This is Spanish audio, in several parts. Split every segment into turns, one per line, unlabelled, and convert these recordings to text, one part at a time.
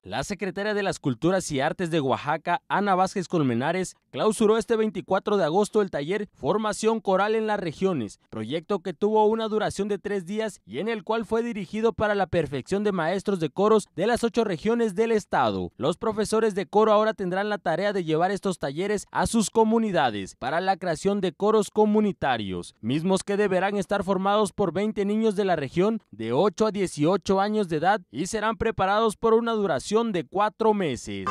La secretaria de las Culturas y Artes de Oaxaca, Ana Vázquez Colmenares, clausuró este 24 de agosto el taller Formación Coral en las Regiones, proyecto que tuvo una duración de 3 días y en el cual fue dirigido para la perfección de maestros de coros de las 8 regiones del estado. Los profesores de coro ahora tendrán la tarea de llevar estos talleres a sus comunidades para la creación de coros comunitarios, mismos que deberán estar formados por 20 niños de la región de 8 a 18 años de edad y serán preparados por una duración de 4 meses.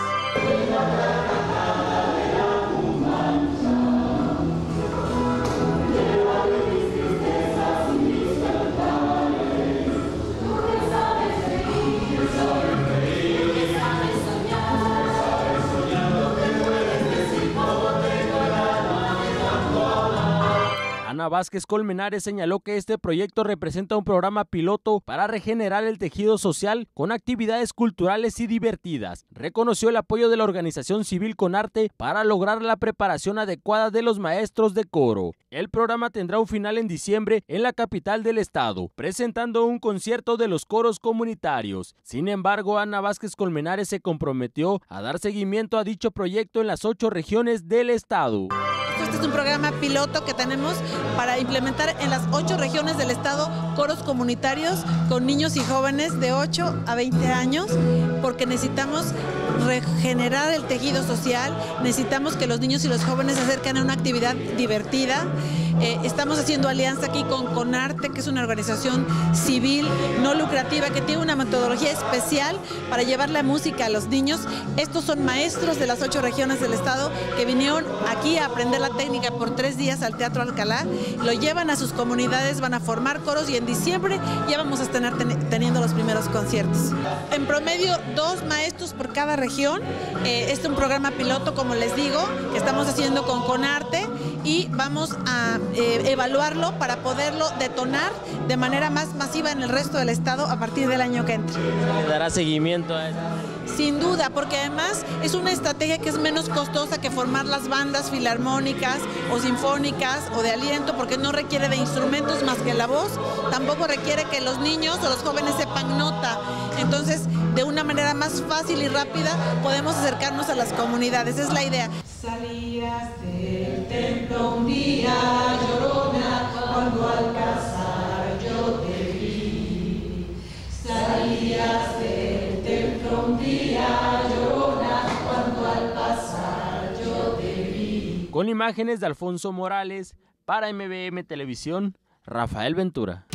Ana Vázquez Colmenares señaló que este proyecto representa un programa piloto para regenerar el tejido social con actividades culturales y divertidas. Reconoció el apoyo de la organización civil Conarte para lograr la preparación adecuada de los maestros de coro. El programa tendrá un final en diciembre en la capital del estado, presentando un concierto de los coros comunitarios. Sin embargo, Ana Vázquez Colmenares se comprometió a dar seguimiento a dicho proyecto en las 8 regiones del estado.
Este es un programa piloto que tenemos para implementar en las 8 regiones del estado coros comunitarios con niños y jóvenes de 8 a 20 años, porque necesitamos regenerar el tejido social, necesitamos que los niños y los jóvenes se acerquen a una actividad divertida. Estamos haciendo alianza aquí con Conarte, que es una organización civil no lucrativa que tiene una metodología especial para llevar la música a los niños. Estos son maestros de las 8 regiones del estado que vinieron aquí a aprender la técnica por 3 días al Teatro Alcalá, lo llevan a sus comunidades, van a formar coros y en diciembre ya vamos a estar teniendo los primeros conciertos. En promedio 2 maestros por cada región. Este es un programa piloto, como les digo, que estamos haciendo con Conarte y vamos a evaluarlo para poderlo detonar de manera más masiva en el resto del estado a partir del año que entra.
¿Dará seguimiento a esto?
Sin duda, porque además es una estrategia que es menos costosa que formar las bandas filarmónicas o sinfónicas o de aliento, porque no requiere de instrumentos más que la voz, tampoco requiere que los niños o los jóvenes sepan nota. Entonces, de una manera más fácil y rápida podemos acercarnos a las comunidades, es la idea.
Salías del templo un día, llorona, cuando al casar yo te vi. Salías del templo un día, llorona, cuando al pasar yo te vi.
Con imágenes de Alfonso Morales, para MBM Televisión, Rafael Ventura.